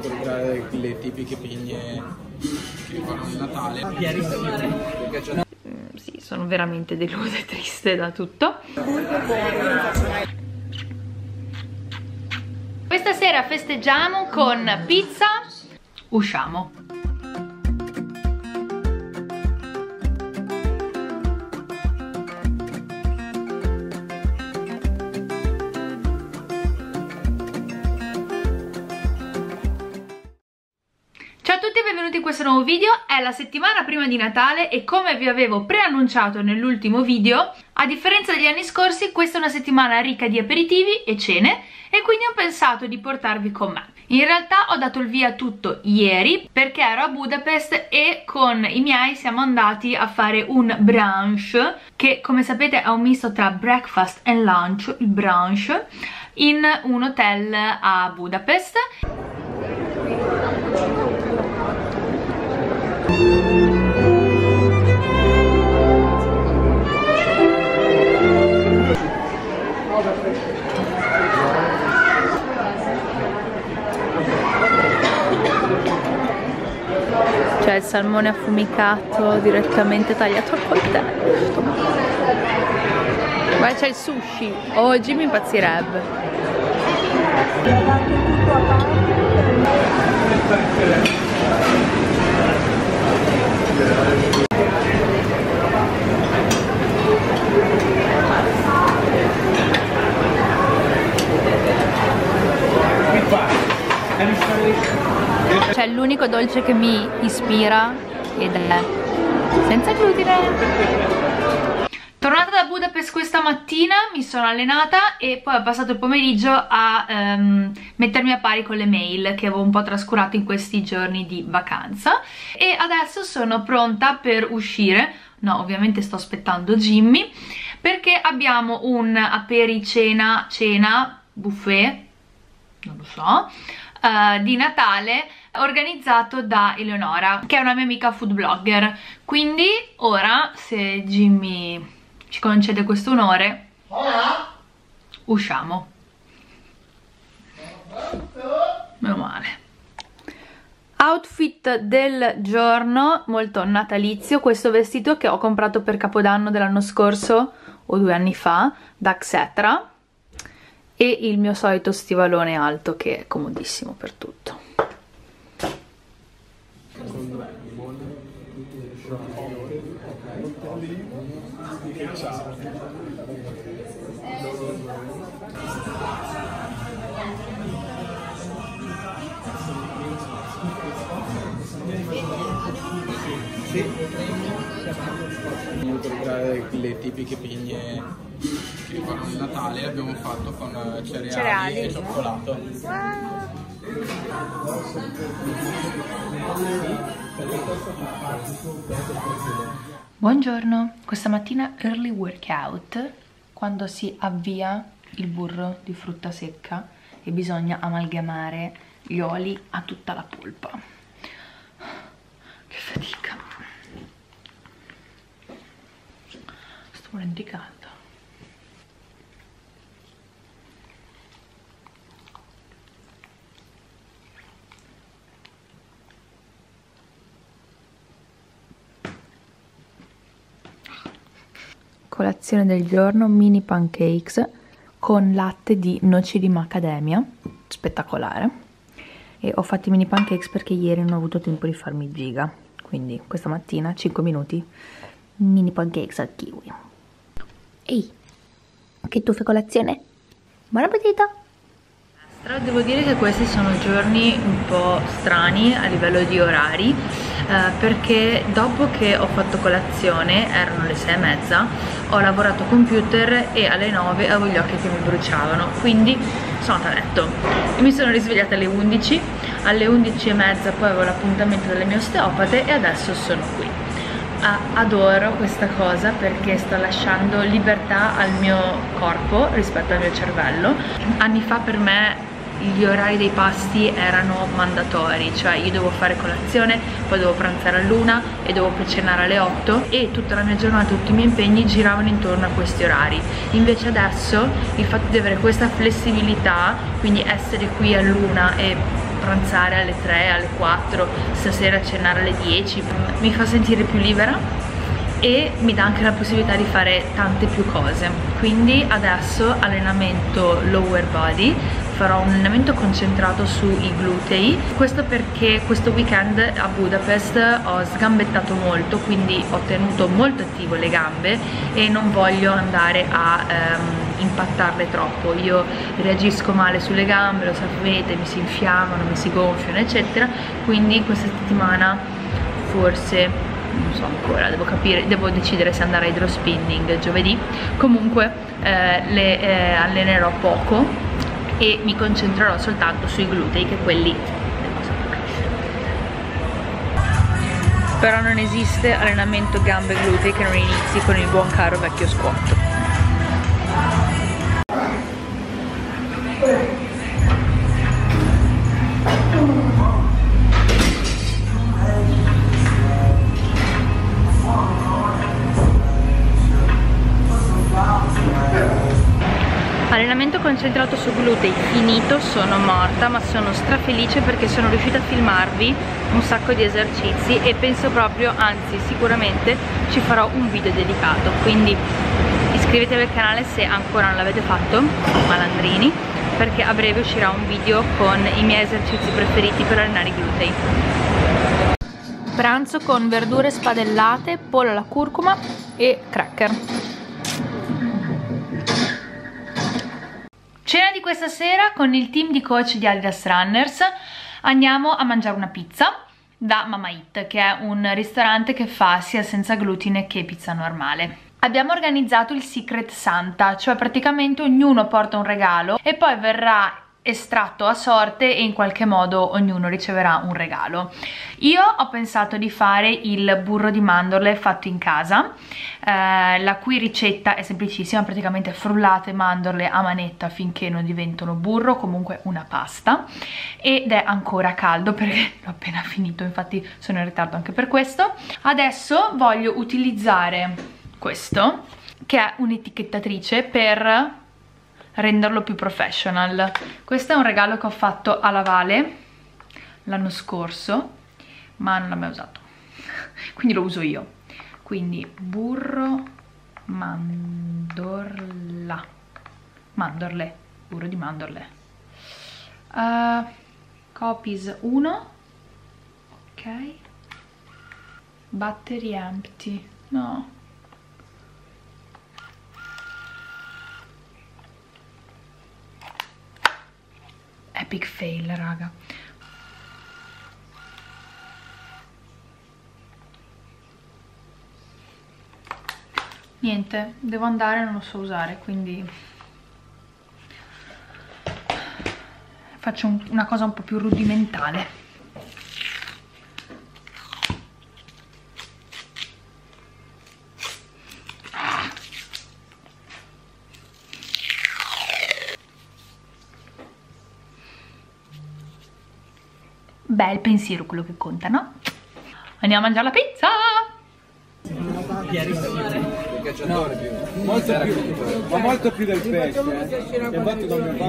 ricordare le tipiche pigne che fanno il Natale. Sì, sono veramente delusa e triste da tutto. Questa sera festeggiamo con pizza, usciamo. Ciao a tutti e benvenuti in questo nuovo video. È la settimana prima di Natale e come vi avevo preannunciato nell'ultimo video, a differenza degli anni scorsi, questa è una settimana ricca di aperitivi e cene e quindi ho pensato di portarvi con me. In realtà ho dato il via a tutto ieri perché ero a Budapest e con i miei siamo andati a fare un brunch che, come sapete, è un misto tra breakfast and lunch, il brunch, in un hotel a Budapest. C'è il salmone affumicato direttamente tagliato al coltello. Guarda, c'è il sushi. Oh, Jimmy impazzirebbe. C'è l'unico dolce che mi ispira ed è senza glutine. Tornata da Budapest questa mattina mi sono allenata e poi ho passato il pomeriggio a mettermi a pari con le mail che avevo un po' trascurato in questi giorni di vacanza e adesso sono pronta per uscire. No, ovviamente sto aspettando Jimmy perché abbiamo un apericena, buffet, non lo so, di Natale organizzato da Eleonora, che è una mia amica food blogger. Quindi ora, se Jimmy ci concede questo onore, usciamo. Meno male. Outfit del giorno, molto natalizio, questo vestito che ho comprato per Capodanno dell'anno scorso o 2 anni fa da Xetra e il mio solito stivalone alto che è comodissimo per tutto. Ricordare le tipiche pigne che fanno il Natale abbiamo fatto con cereali e cioccolato. Buongiorno, questa mattina early workout, quando si avvia il burro di frutta secca e bisogna amalgamare gli oli a tutta la polpa. Che fatica. Sto morendo di caldo. Colazione del giorno, mini pancakes con latte di noci di macadamia, spettacolare. E ho fatto i mini pancakes perché ieri non ho avuto tempo di farmi giga, quindi questa mattina 5 minuti mini pancakes al kiwi. Ehi, che tu fai colazione? Buon appetito! Devo dire che questi sono giorni un po' strani a livello di orari, perché dopo che ho fatto colazione, erano le 6:30, ho lavorato al computer e alle 9 avevo gli occhi che mi bruciavano, quindi sono andata a letto e mi sono risvegliata alle 11, alle 11:30 poi avevo l'appuntamento delle mie osteopate e adesso sono qui. Adoro questa cosa perché sto lasciando libertà al mio corpo rispetto al mio cervello. Anni fa per me gli orari dei pasti erano mandatori, cioè io dovevo fare colazione, poi dovevo pranzare all'1 e dovevo cenare alle 8 e tutta la mia giornata, tutti i miei impegni giravano intorno a questi orari. Invece adesso il fatto di avere questa flessibilità, quindi essere qui all'1 e pranzare alle 3, alle 4, stasera cenare alle 10, mi fa sentire più libera e mi dà anche la possibilità di fare tante più cose. Quindi adesso allenamento lower body, farò un allenamento concentrato sui glutei, questo perché questo weekend a Budapest ho sgambettato molto, quindi ho tenuto molto attivo le gambe e non voglio andare a impattarle troppo. Io reagisco male sulle gambe, lo sapete, mi si infiammano, mi si gonfiano eccetera, quindi questa settimana forse non so ancora, devo capire, devo decidere se andare a hydrospinning giovedì. Comunque le allenerò poco e mi concentrerò soltanto sui glutei, che quelli devo sempre crescere. Però non esiste allenamento gambe e glutei che non inizi con il buon caro vecchio squat. Allenamento concentrato su glutei finito, sono morta, ma sono strafelice perché sono riuscita a filmarvi un sacco di esercizi e penso proprio, anzi sicuramente ci farò un video dedicato, quindi iscrivetevi al canale se ancora non l'avete fatto, malandrini, perché a breve uscirà un video con i miei esercizi preferiti per allenare i glutei. Pranzo con verdure spadellate, pollo alla curcuma e cracker. Cena di questa sera con il team di coach di Adidas Runners. Andiamo a mangiare una pizza da Mama Eat, che è un ristorante che fa sia senza glutine che pizza normale. Abbiamo organizzato il Secret Santa, cioè praticamente ognuno porta un regalo e poi verrà estratto a sorte e in qualche modo ognuno riceverà un regalo. Io ho pensato di fare il burro di mandorle fatto in casa, la cui ricetta è semplicissima, praticamente frullate mandorle a manetta finché non diventano burro, comunque una pasta, ed è ancora caldo perché l'ho appena finito, infatti sono in ritardo anche per questo. Adesso voglio utilizzare questo, che è un'etichettatrice, per renderlo più professional. Questo è un regalo che ho fatto alla Vale l'anno scorso, ma non l'ho mai usato, quindi lo uso io. Quindi burro mandorle, burro di mandorle, copies 1, ok, battery empty, no, epic fail raga. Niente, devo andare, non lo so usare, quindi faccio una cosa un po' più rudimentale. Beh, il pensiero è quello che conta, no? Andiamo a mangiare la pizza! No, molto più, ma molto più del pesce, che fatto con mio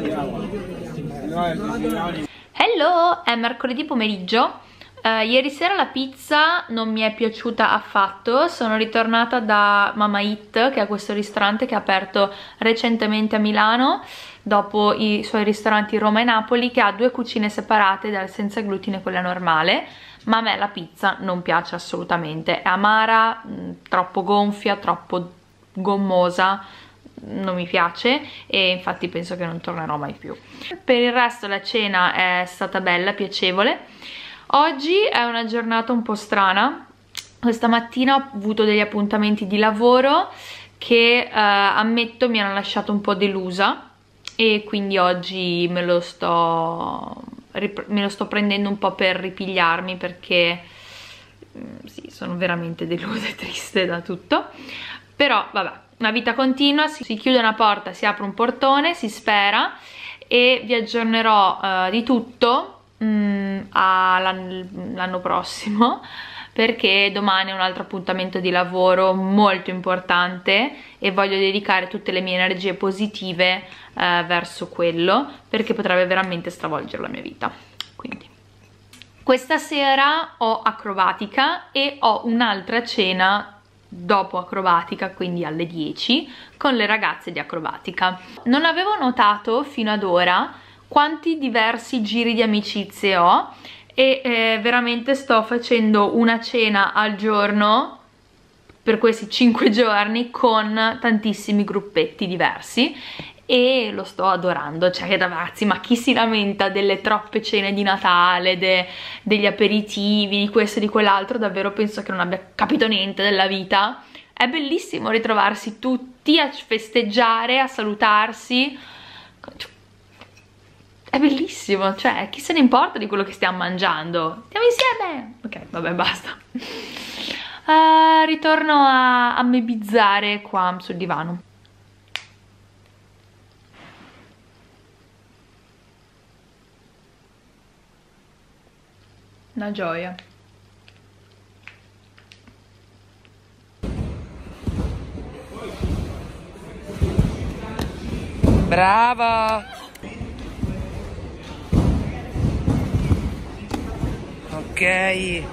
padre. Hello, è mercoledì pomeriggio. Ieri sera la pizza non mi è piaciuta affatto. Sono ritornata da Mama Eat, che è questo ristorante che ha aperto recentemente a Milano dopo i suoi ristoranti Roma e Napoli, che ha due cucine separate, dal senza glutine e quella normale. Ma a me la pizza non piace assolutamente, è amara, troppo gonfia, troppo gommosa, non mi piace e infatti penso che non tornerò mai più. Per il resto la cena è stata bella, piacevole. Oggi è una giornata un po' strana. Questa mattina ho avuto degli appuntamenti di lavoro che ammetto mi hanno lasciato un po' delusa, e quindi oggi me lo sto prendendo un po' per ripigliarmi, perché sì, sono veramente delusa e triste da tutto. Però vabbè, una vita continua, si chiude una porta, si apre un portone, si spera, e vi aggiornerò di tutto l'anno prossimo, perché domani è un altro appuntamento di lavoro molto importante e voglio dedicare tutte le mie energie positive verso quello, perché potrebbe veramente stravolgere la mia vita. Questa sera ho acrobatica e ho un'altra cena dopo acrobatica, quindi alle 10, con le ragazze di acrobatica. Non avevo notato fino ad ora quanti diversi giri di amicizie ho e veramente sto facendo una cena al giorno per questi 5 giorni con tantissimi gruppetti diversi e lo sto adorando. Cioè, ragazzi, ma chi si lamenta delle troppe cene di Natale, degli aperitivi, di questo e di quell'altro, davvero penso che non abbia capito niente della vita. È bellissimo ritrovarsi tutti a festeggiare, a salutarsi, è bellissimo, cioè chi se ne importa di quello che stiamo mangiando? Stiamo insieme! Ok, vabbè, basta. Ritorno a mebizzare qua sul divano. Una gioia. Brava! Ok. In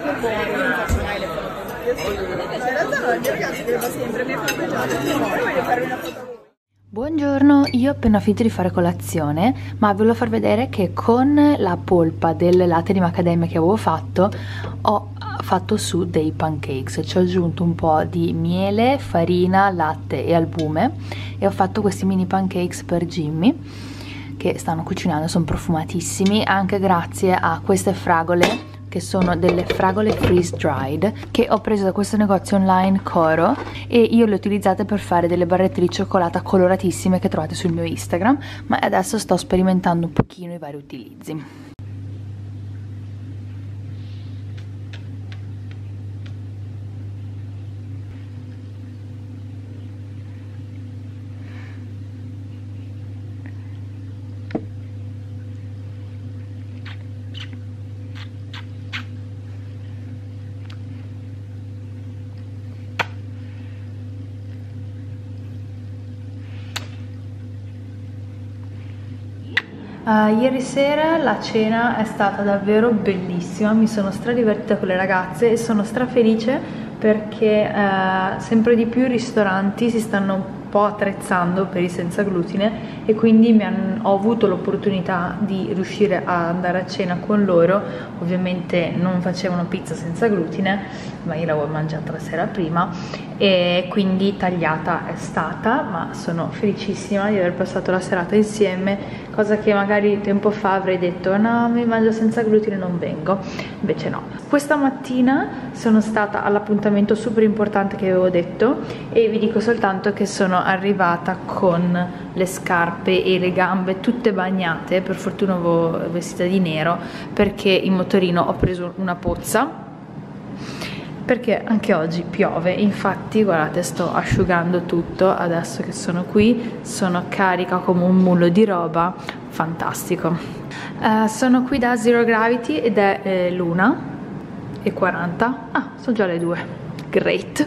realtà no, il mio ragazzo che va sempre, mi fa voglio fare una foto. Buongiorno, io ho appena finito di fare colazione, ma volevo far vedere che con la polpa del latte di macadamia che avevo fatto ho fatto su dei pancakes. Ci ho aggiunto un po' di miele, farina, latte e albume e ho fatto questi mini pancakes per Jimmy che stanno cucinando, sono profumatissimi anche grazie a queste fragole che sono delle fragole freeze dried che ho preso da questo negozio online Coro e io le ho utilizzate per fare delle barrette di cioccolata coloratissime che trovate sul mio Instagram, ma adesso sto sperimentando un pochino i vari utilizzi. Ieri sera la cena è stata davvero bellissima, mi sono stradivertita con le ragazze e sono strafelice perché sempre di più i ristoranti si stanno un po' attrezzando per i senza glutine e quindi ho avuto l'opportunità di riuscire ad andare a cena con loro. Ovviamente non facevano pizza senza glutine, ma io l'avevo mangiata la sera prima e quindi tagliata è stata, ma sono felicissima di aver passato la serata insieme, cosa che magari tempo fa avrei detto no, mi mangio senza glutine, non vengo, invece no. Questa mattina sono stata all'appuntamento super importante che avevo detto e vi dico soltanto che sono arrivata con le scarpe e le gambe tutte bagnate, per fortuna avevo vestita di nero perché in motorino ho preso una pozza perché anche oggi piove. Infatti guardate, sto asciugando tutto adesso che sono qui, sono carica come un mulo di roba, fantastico. Sono qui da Zero Gravity ed è l'1:40, sono già le 2, great.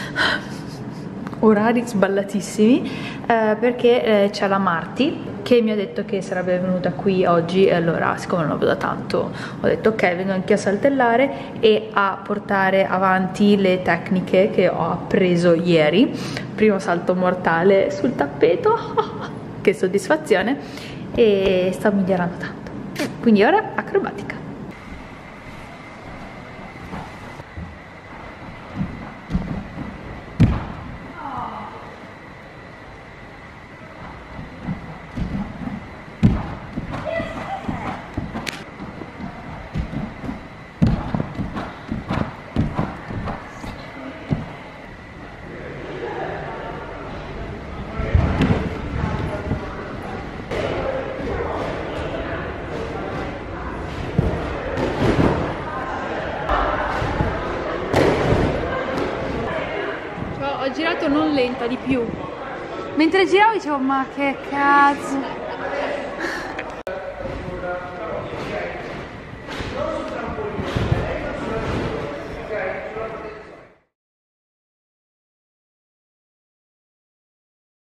Orari sballatissimi perché c'è la Marti che mi ha detto che sarebbe venuta qui oggi e allora, siccome non la vedo da tanto, ho detto ok, vengo anche a saltellare e a portare avanti le tecniche che ho appreso ieri. Primo salto mortale sul tappeto, che soddisfazione, e sto migliorando tanto, quindi ora acrobatica. Ho girato non lenta, di più. Mentre giravo dicevo ma che cazzo.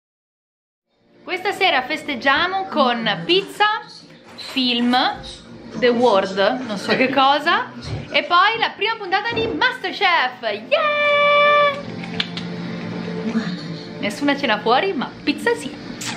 Questa sera festeggiamo con pizza, film The World, non so che cosa. E poi la prima puntata di Masterchef. Yeah! Nessuna cena fuori, ma pizza sì.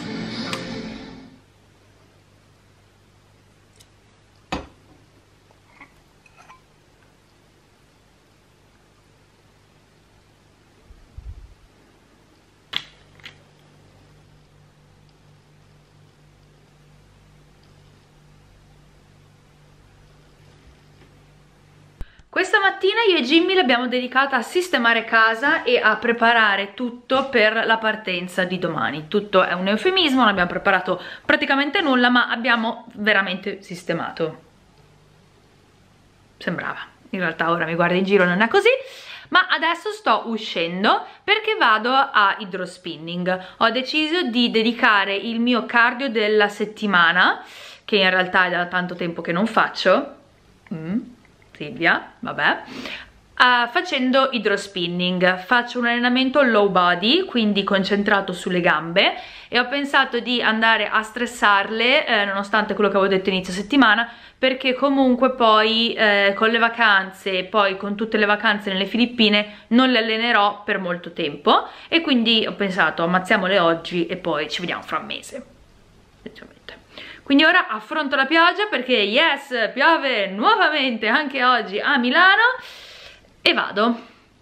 Questa mattina io e Jimmy l'abbiamo dedicata a sistemare casa e a preparare tutto per la partenza di domani. Tutto è un eufemismo, non abbiamo preparato praticamente nulla, ma abbiamo veramente sistemato. Sembrava, in realtà ora mi guardo in giro, non è così. Ma adesso sto uscendo perché vado a hydrospinning. Ho deciso di dedicare il mio cardio della settimana, che in realtà è da tanto tempo che non faccio. Silvia, vabbè, facendo hydrospinning. Faccio un allenamento low body, quindi concentrato sulle gambe, e ho pensato di andare a stressarle nonostante quello che avevo detto inizio settimana, perché comunque poi con le vacanze e poi con tutte le vacanze nelle Filippine non le allenerò per molto tempo, e quindi ho pensato ammazziamole oggi e poi ci vediamo fra un mese. Quindi ora affronto la pioggia perché yes, piove nuovamente anche oggi a Milano, e vado.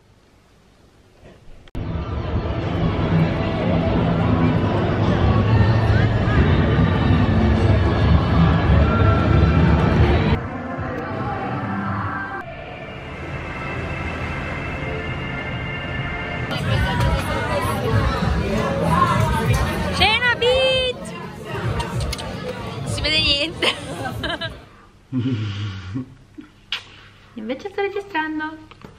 Cena beat! Si vede niente. Invece sto registrando.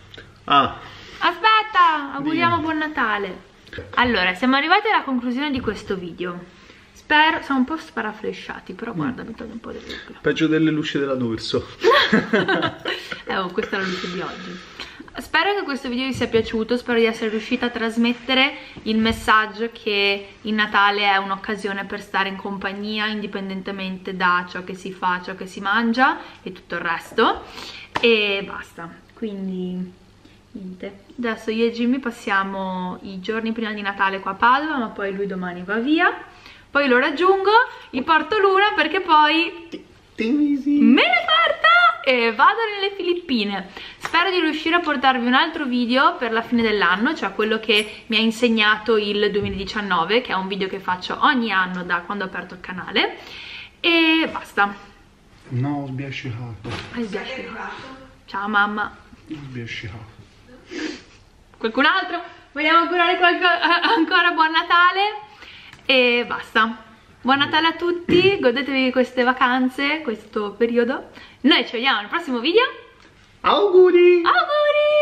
Aspetta, auguriamo buon Natale. Allora, siamo arrivati alla conclusione di questo video. Spero, siamo un po' sparaflesciati, però guarda, mi toglie un po' del lucro. Peggio delle luci della D'Urso. Questa è la luce di oggi. Spero che questo video vi sia piaciuto, spero di essere riuscita a trasmettere il messaggio che il Natale è un'occasione per stare in compagnia, indipendentemente da ciò che si fa, ciò che si mangia e tutto il resto. E basta, quindi niente. Adesso io e Jimmy passiamo i giorni prima di Natale qua a Padova, ma poi lui domani va via. Poi lo raggiungo, gli porto l'una perché poi me ne parto e vado nelle Filippine. Spero di riuscire a portarvi un altro video per la fine dell'anno, cioè quello che mi ha insegnato il 2019, che è un video che faccio ogni anno da quando ho aperto il canale. E basta. No, ho sbiascicato. Hai sbiascicato. Ciao mamma. Ho sbiascicato. Qualcun altro? Vogliamo augurare ancora buon Natale? E basta. Buon Natale a tutti, godetevi queste vacanze, questo periodo. Noi ci vediamo al prossimo video. Auguri! Auguri!